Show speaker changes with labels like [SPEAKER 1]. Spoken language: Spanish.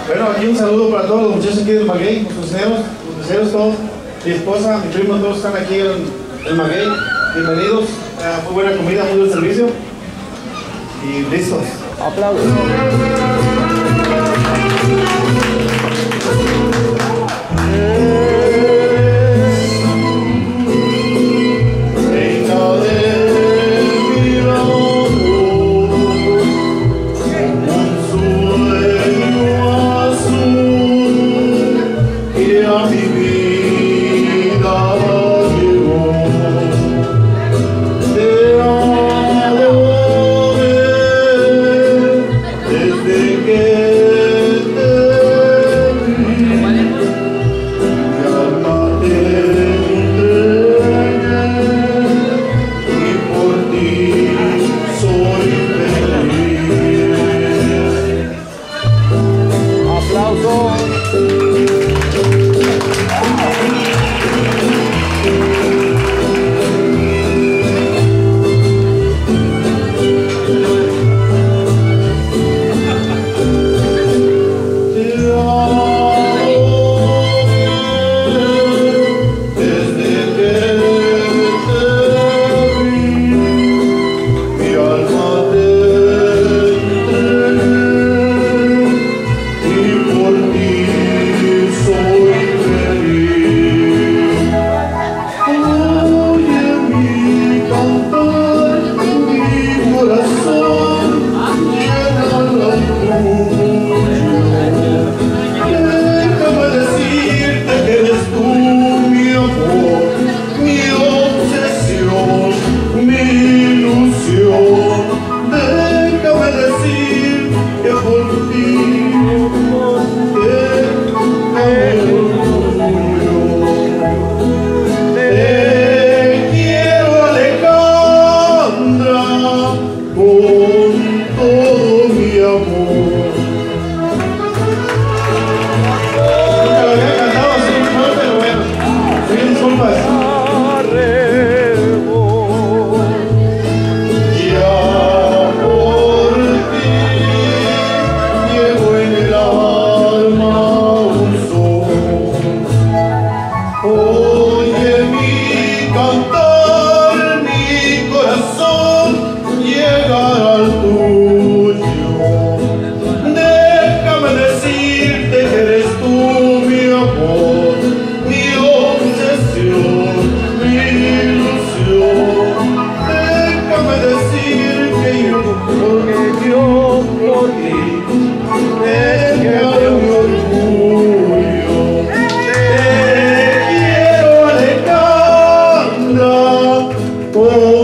[SPEAKER 1] Bueno, aquí un saludo para todos los muchachos aquí del Maguey, los meseros todos, mi esposa, mi primo, todos están aquí en el Maguey. Bienvenidos, muy buena comida, muy buen servicio y listos.
[SPEAKER 2] Aplausos.
[SPEAKER 1] Oh